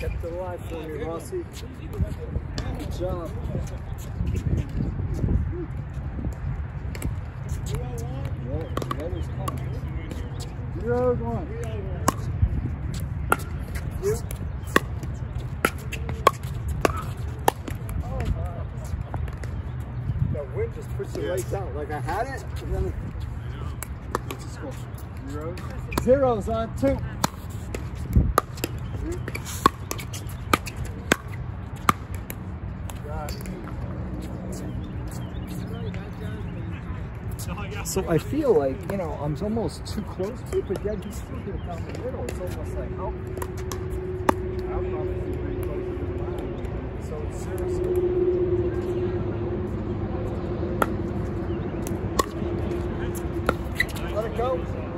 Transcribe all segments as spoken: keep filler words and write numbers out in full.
Kept it alive for me, Rossi. Good job. Well, that was coming. Zero one. You. That wind just pushed the legs out. Like I had it, and then it's a score. Zero. Zeros on two. So I feel like, you know, I'm almost too close to it, but yet he's still getting down the middle. It's almost like, oh, I'm probably pretty close to the line. So it's seriously. Let it go.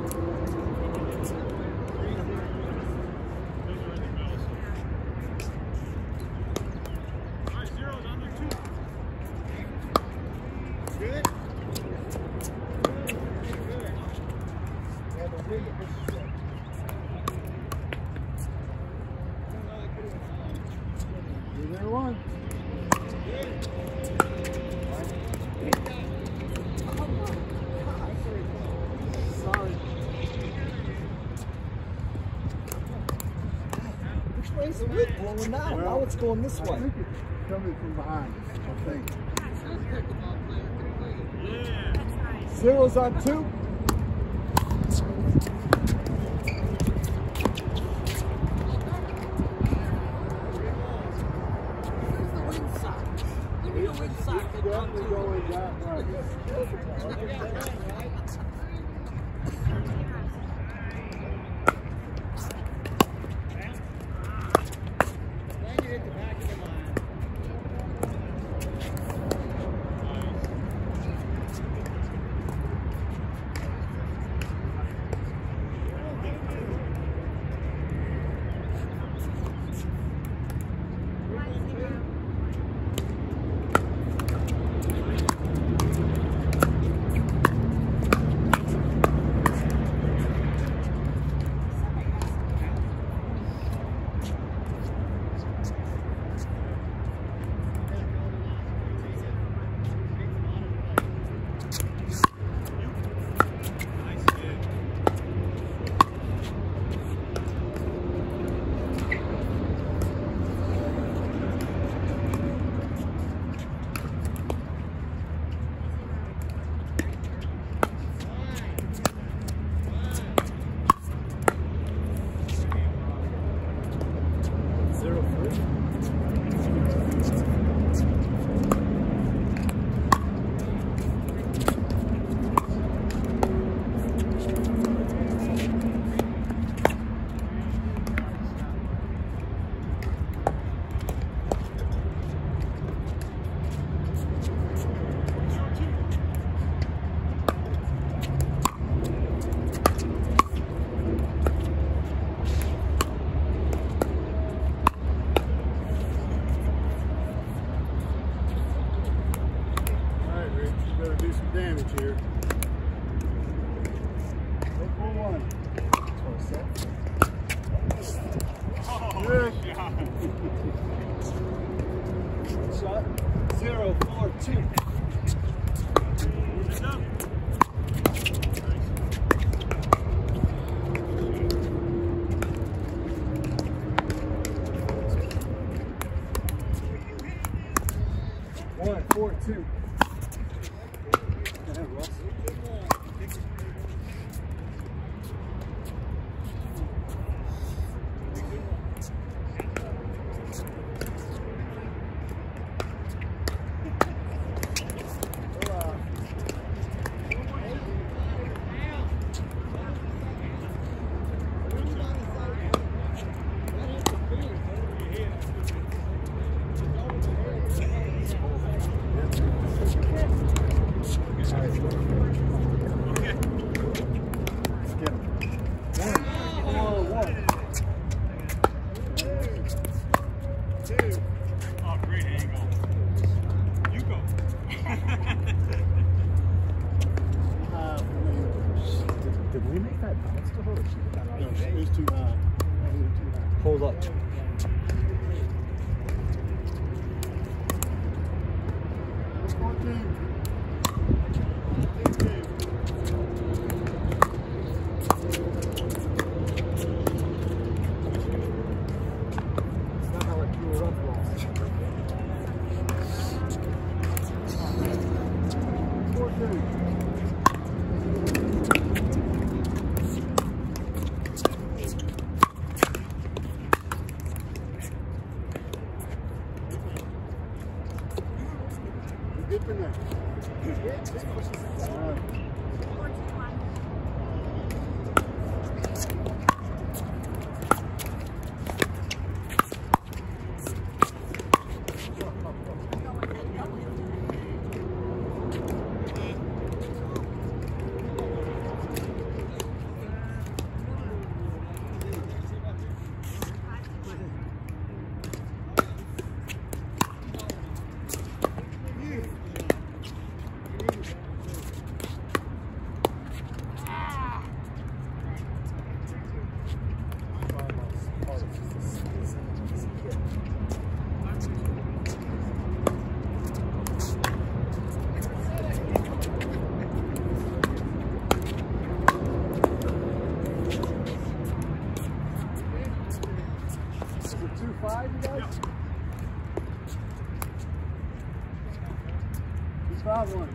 Where's the wind blowing now? Well, now it's going this way. I think it's coming from behind us, I think. Zeros on two. Shot. Zero, four, two. One, four, two. Did we make that bounce to her? Or she got out? No, it was too high. Hold up. Five, you guys? Two five one.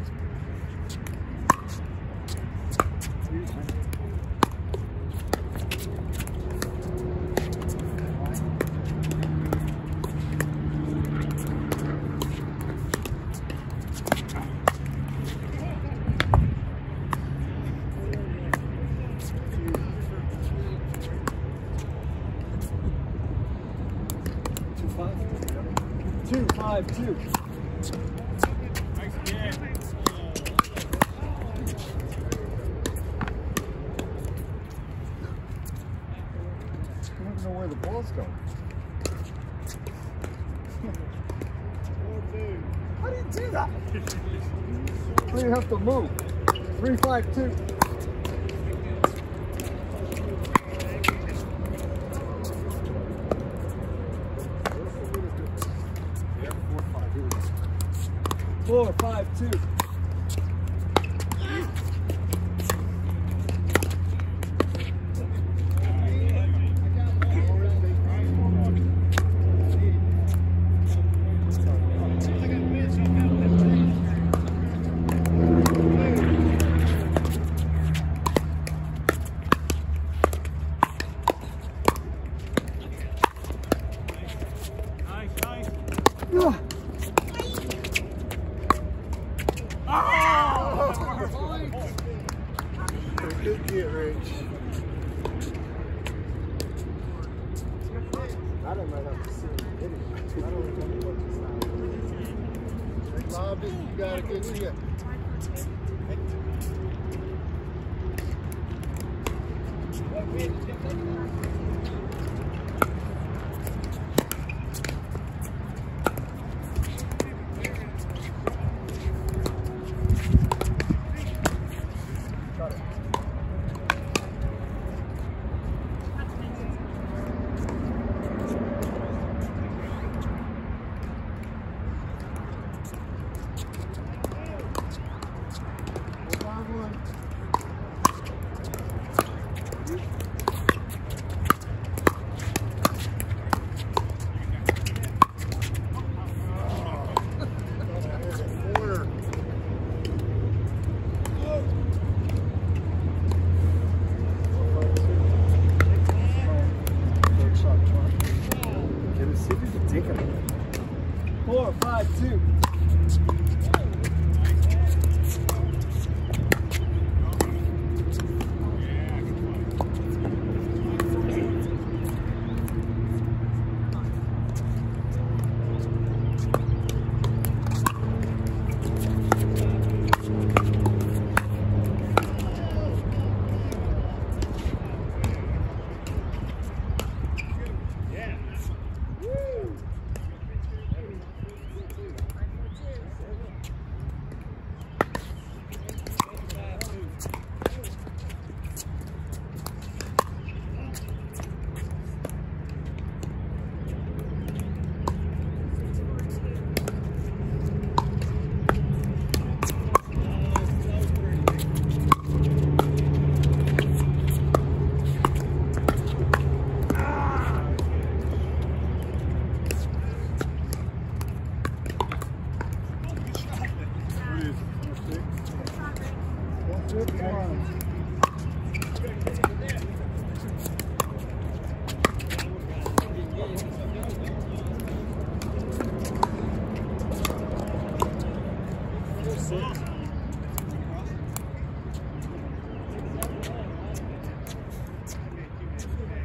Two, five, two. I don't know where the ball's going. How do you do that? How do you have to move? Three, five, two. Four, five, two. Nice, nice. Ah. Good get, Rich. I don't know how to see it. I don't remember what to say. Bobby, you gotta get in here.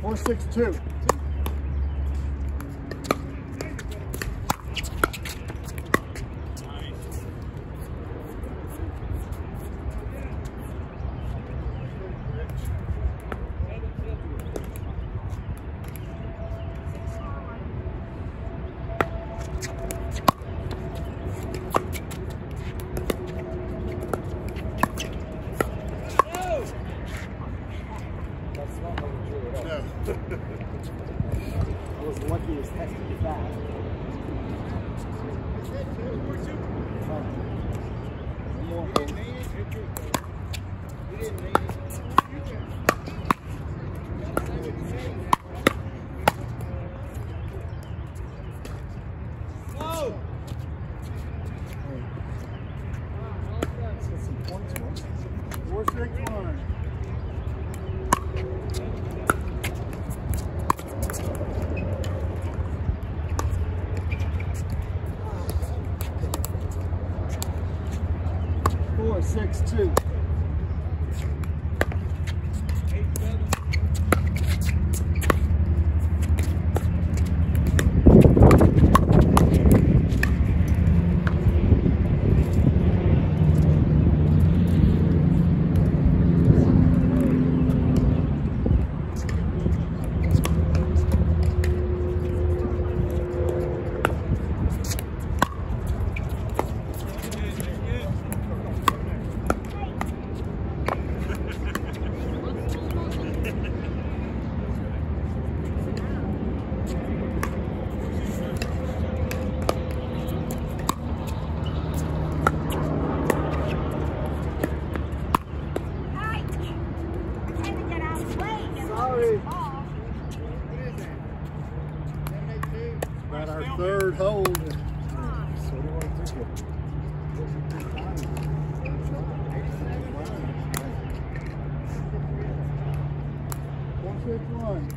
Four, six, two. I was lucky as heck to get that. One more hole. Let's get some points, once. Four, six, one. Four, six, two. About our third hole. So what do you want to do? Four, six, one.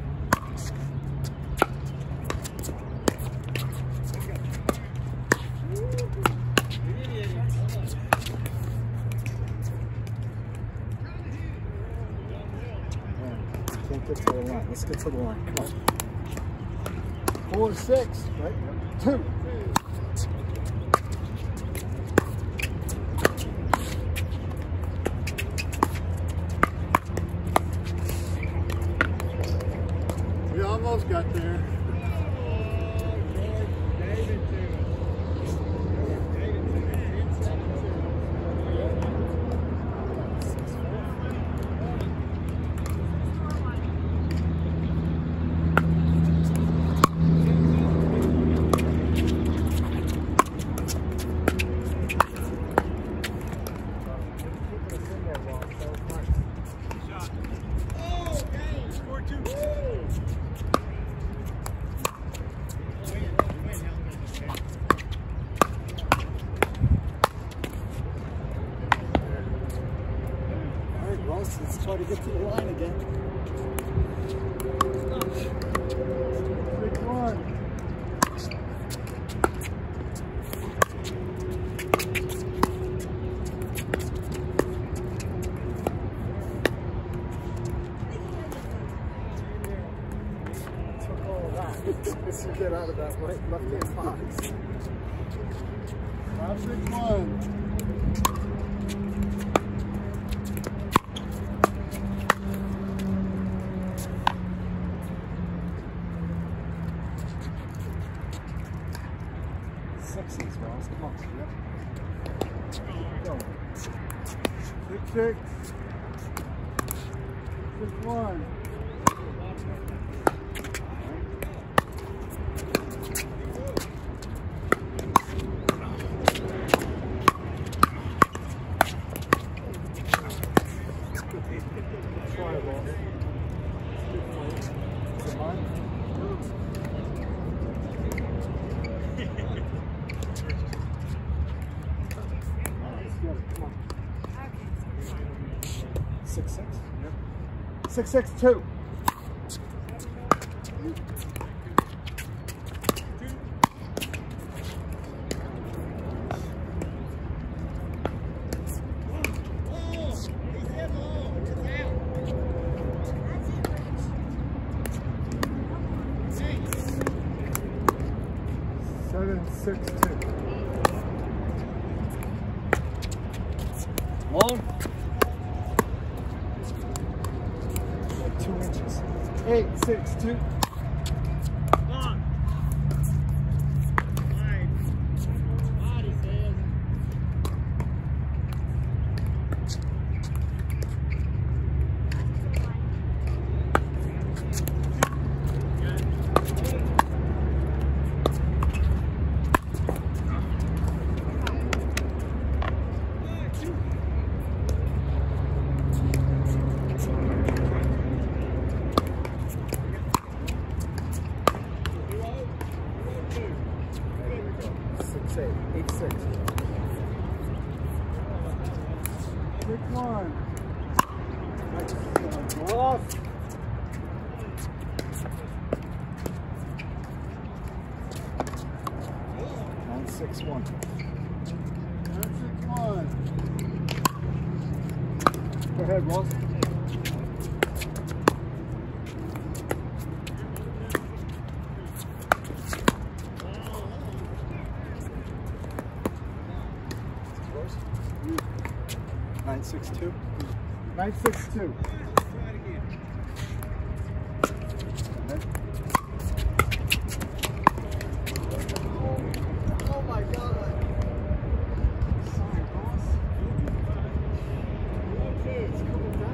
Can't get to the line. Let's get to the line. Come on. Four, six, right? Two. We almost got there. Let's try to get to the line again. Six, one. Took all of that. Let's get out of that right left-hand box. Five, six, one. Sixes, Ross. Come on. Yep. Go. Six, six. Six, one. Try, Ross. Is it mine? Six, six. Yep. Six, six, two. six two. Long. Like two inches. Eight six two. Long. Wide. Body says. Six eight. Eight six. Six one. Go off. Nine six one. Nine six one. Go ahead, Ross. Nine six two. Nine six two. Oh my God. Sorry, boss. It's coming down.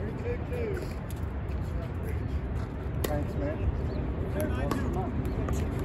Thanks, man.